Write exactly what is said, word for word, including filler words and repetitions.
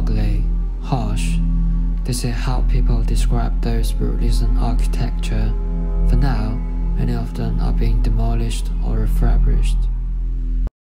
ugly, harsh. This is how people describe those buildings and architecture. For now, many of them are being demolished or refurbished.